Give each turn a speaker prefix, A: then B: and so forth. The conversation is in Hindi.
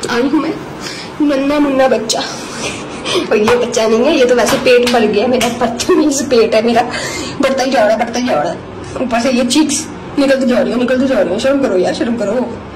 A: आई हूँ मैं, नन्ना मुन्ना बच्चा। और ये बच्चा नहीं है, ये तो वैसे पेट भर गया मेरा, बदतमीज पेट है मेरा, बढ़ता ही जा रहा है, ऊपर से ये चीक्स निकलती जा रही है, शर्म करो यार, शर्म करो।